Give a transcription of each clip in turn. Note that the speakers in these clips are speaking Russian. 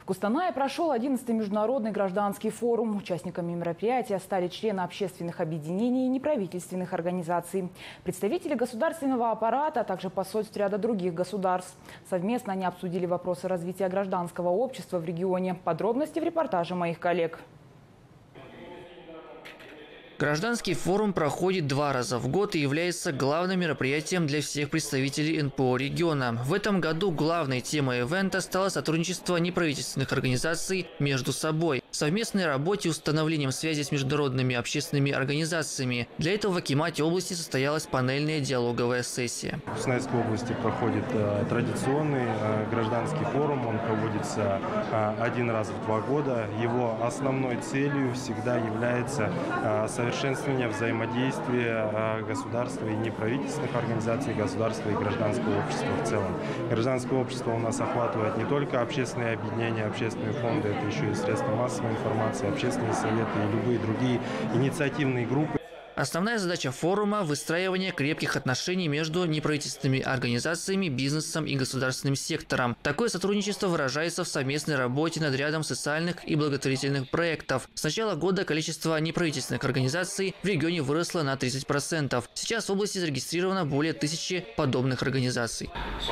Кустанае прошел 11-й международный гражданский форум. Участниками мероприятия стали члены общественных объединений и неправительственных организаций, представители государственного аппарата, а также посольств ряда других государств. Совместно они обсудили вопросы развития гражданского общества в регионе. Подробности в репортаже моих коллег. Гражданский форум проходит 2 раза в год и является главным мероприятием для всех представителей НПО региона. В этом году главной темой ивента стало сотрудничество неправительственных организаций между собой, совместной работе и установлением связи с международными общественными организациями. Для этого в Акимате области состоялась панельная диалоговая сессия. В Кустанайской области проходит традиционный гражданский форум. Он проводится 1 раз в 2 года. Его основной целью всегда является совершенствование взаимодействия государства и неправительственных организаций, государства и гражданского общества в целом. Гражданское общество у нас охватывает не только общественные объединения, общественные фонды, это еще и средства массовой информации, общественные советы и любые другие инициативные группы. Основная задача форума – выстраивание крепких отношений между неправительственными организациями, бизнесом и государственным сектором. Такое сотрудничество выражается в совместной работе над рядом социальных и благотворительных проектов. С начала года количество неправительственных организаций в регионе выросло на 30%. Сейчас в области зарегистрировано более 1000 подобных организаций.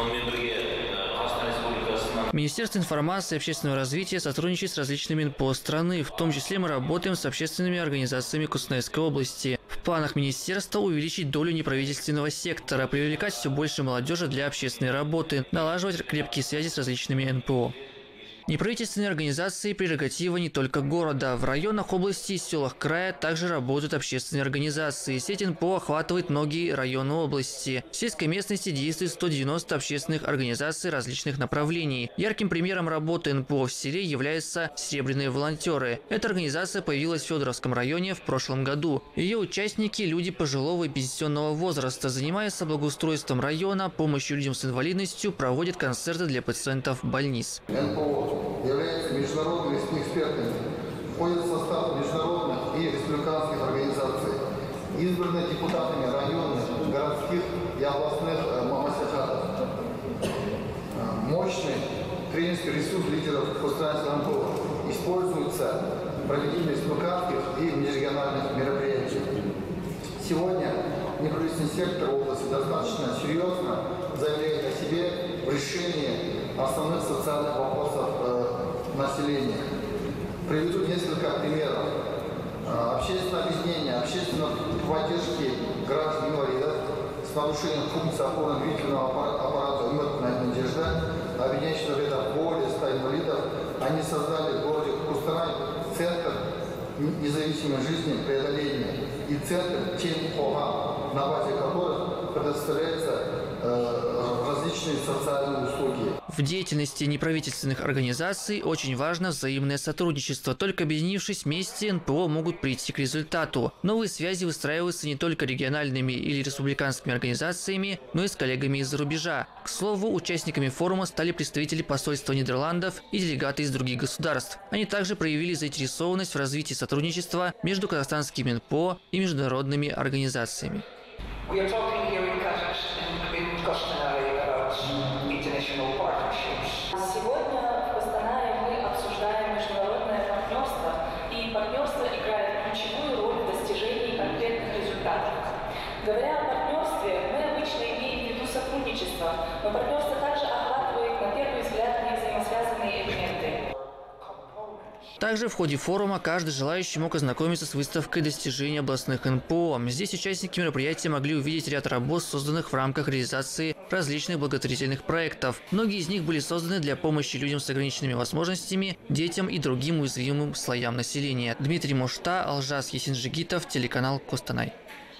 Министерство информации и общественного развития сотрудничает с различными НПО страны. В том числе мы работаем с общественными организациями Кустанайской области. В планах министерства увеличить долю неправительственного сектора, привлекать все больше молодежи для общественной работы, налаживать крепкие связи с различными НПО. Неправительственные организации – прерогатива не только города. В районах области и селах края также работают общественные организации. Сеть НПО охватывает многие районы области. В сельской местности действует 190 общественных организаций различных направлений. Ярким примером работы НПО в селе являются «Серебряные волонтеры». Эта организация появилась в Федоровском районе в прошлом году. Ее участники – люди пожилого и пенсионного возраста, занимаются благоустройством района, помощью людям с инвалидностью, проводят концерты для пациентов больниц. Являются международными экспертами, входят в состав международных и республиканских организаций, избраны депутатами районных, городских и областных маслихатов. Мощный тренерский ресурс лидеров Кустанайского НПО используется в проведении республиканских и межрегиональных мероприятий. Сегодня неправительственный сектор области достаточно серьезно заявляет о себе в решении основных социальных вопросов населения. Приведу несколько примеров. Общественное объединение, общественной поддержки граждан-инвалидов с нарушением функции опорно-двигательного аппарата «Уютная надежда», объединяющего ряда более 100 инвалидов, они создали в городе Кустанай центр независимой жизни, преодоления и центр ТЕН-ОГА, на базе которых предоставляется различные социальные услуги. В деятельности неправительственных организаций очень важно взаимное сотрудничество. Только объединившись вместе, НПО могут прийти к результату. Новые связи выстраиваются не только региональными или республиканскими организациями, но и с коллегами из-за рубежа. К слову, участниками форума стали представители посольства Нидерландов и делегаты из других государств. Они также проявили заинтересованность в развитии сотрудничества между казахстанскими НПО и международными организациями. Сегодня в Кустанае мы обсуждаем международное партнерство, и партнерство играет ключевую роль в достижении конкретных результатов. Говоря о партнерстве, мы обычно имеем в виду сотрудничество, но партнерство также охватывает, на первый взгляд, невзаимосвязанные элементы. Также в ходе форума каждый желающий мог ознакомиться с выставкой достижений областных НПО. Здесь участники мероприятия могли увидеть ряд работ, созданных в рамках реализации различных благотворительных проектов. Многие из них были созданы для помощи людям с ограниченными возможностями, детям и другим уязвимым слоям населения. Дмитрий Мошта, Алжас Есенжигитов, телеканал Кустанай.